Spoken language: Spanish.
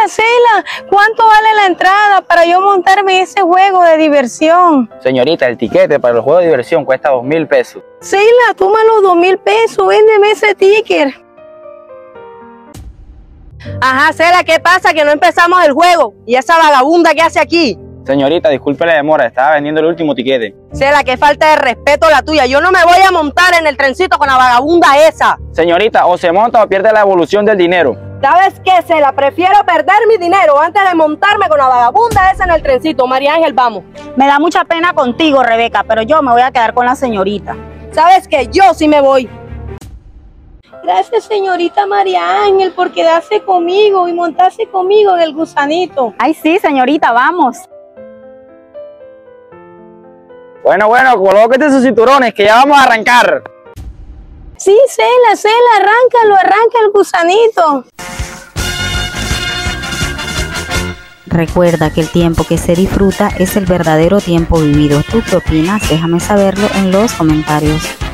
Cela, ¿cuánto vale la entrada para yo montarme ese juego de diversión? Señorita, el tiquete para el juego de diversión cuesta 2.000 pesos. Cela, toma los 2.000 pesos, véndeme ese ticket. Ajá, Cela, ¿qué pasa? Que no empezamos el juego. ¿Y esa vagabunda qué hace aquí? Señorita, disculpe la demora, estaba vendiendo el último tiquete. Cela, qué falta de respeto la tuya. Yo no me voy a montar en el trencito con la vagabunda esa. Señorita, o se monta o pierde la evolución del dinero. ¿Sabes qué, Cela? Prefiero perder mi dinero antes de montarme con la vagabunda esa en el trencito. María Ángel, vamos. Me da mucha pena contigo, Rebeca, pero yo me voy a quedar con la señorita. ¿Sabes qué? Yo sí me voy. Gracias, señorita María Ángel, por quedarse conmigo y montarse conmigo en el gusanito. Ay, sí, señorita, vamos. Bueno, colóquete sus cinturones que ya vamos a arrancar. Sí, Cela, arranca el gusanito. Recuerda que el tiempo que se disfruta es el verdadero tiempo vivido. ¿Tú qué opinas? Déjame saberlo en los comentarios.